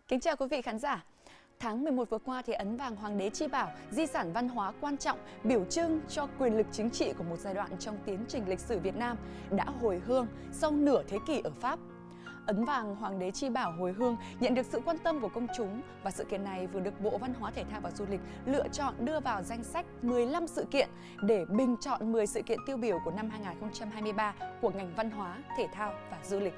Kính chào quý vị khán giả. Tháng 11 vừa qua thì ấn vàng Hoàng đế Chi Bảo, di sản văn hóa quan trọng biểu trưng cho quyền lực chính trị của một giai đoạn trong tiến trình lịch sử Việt Nam đã hồi hương sau nửa thế kỷ ở Pháp. Ấn vàng Hoàng đế Chi Bảo hồi hương nhận được sự quan tâm của công chúng và sự kiện này vừa được Bộ Văn hóa Thể thao và Du lịch lựa chọn đưa vào danh sách 15 sự kiện để bình chọn 10 sự kiện tiêu biểu của năm 2023 của ngành văn hóa, thể thao và du lịch.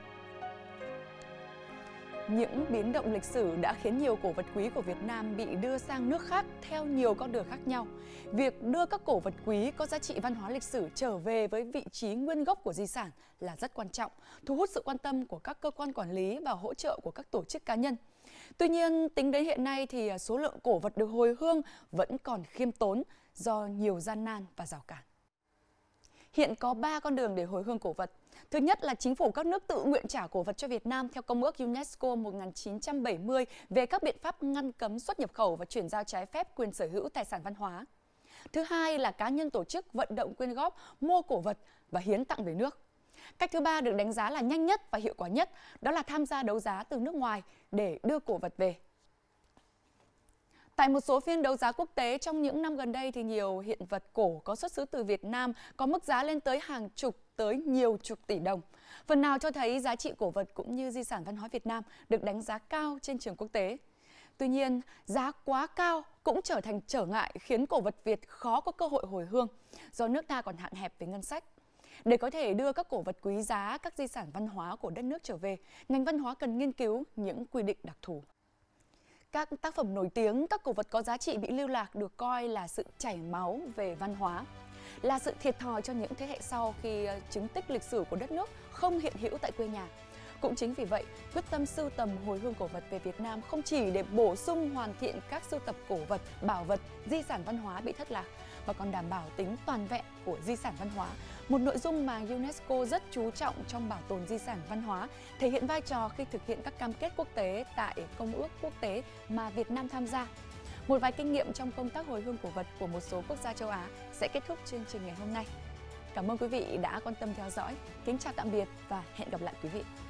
Những biến động lịch sử đã khiến nhiều cổ vật quý của Việt Nam bị đưa sang nước khác theo nhiều con đường khác nhau. Việc đưa các cổ vật quý có giá trị văn hóa lịch sử trở về với vị trí nguyên gốc của di sản là rất quan trọng, thu hút sự quan tâm của các cơ quan quản lý và hỗ trợ của các tổ chức cá nhân. Tuy nhiên, tính đến hiện nay thì số lượng cổ vật được hồi hương vẫn còn khiêm tốn do nhiều gian nan và rào cản. Hiện có 3 con đường để hồi hương cổ vật. Thứ nhất là chính phủ các nước tự nguyện trả cổ vật cho Việt Nam theo Công ước UNESCO 1970 về các biện pháp ngăn cấm xuất nhập khẩu và chuyển giao trái phép quyền sở hữu tài sản văn hóa. Thứ hai là cá nhân tổ chức vận động quyên góp, mua cổ vật và hiến tặng về nước. Cách thứ ba được đánh giá là nhanh nhất và hiệu quả nhất, đó là tham gia đấu giá từ nước ngoài để đưa cổ vật về. Tại một số phiên đấu giá quốc tế trong những năm gần đây thì nhiều hiện vật cổ có xuất xứ từ Việt Nam có mức giá lên tới hàng chục tới nhiều chục tỷ đồng. Phần nào cho thấy giá trị cổ vật cũng như di sản văn hóa Việt Nam được đánh giá cao trên trường quốc tế. Tuy nhiên, giá quá cao cũng trở thành trở ngại khiến cổ vật Việt khó có cơ hội hồi hương do nước ta còn hạn hẹp về ngân sách. Để có thể đưa các cổ vật quý giá, các di sản văn hóa của đất nước trở về, ngành văn hóa cần nghiên cứu những quy định đặc thù. Các tác phẩm nổi tiếng, các cổ vật có giá trị bị lưu lạc được coi là sự chảy máu về văn hóa, là sự thiệt thòi cho những thế hệ sau khi chứng tích lịch sử của đất nước không hiện hữu tại quê nhà. Cũng chính vì vậy, quyết tâm sưu tầm hồi hương cổ vật về Việt Nam không chỉ để bổ sung hoàn thiện các sưu tập cổ vật, bảo vật, di sản văn hóa bị thất lạc, mà còn đảm bảo tính toàn vẹn của di sản văn hóa, một nội dung mà UNESCO rất chú trọng trong bảo tồn di sản văn hóa, thể hiện vai trò khi thực hiện các cam kết quốc tế tại Công ước quốc tế mà Việt Nam tham gia. Một vài kinh nghiệm trong công tác hồi hương cổ vật của một số quốc gia châu Á sẽ kết thúc chương trình ngày hôm nay. Cảm ơn quý vị đã quan tâm theo dõi. Kính chào tạm biệt và hẹn gặp lại quý vị.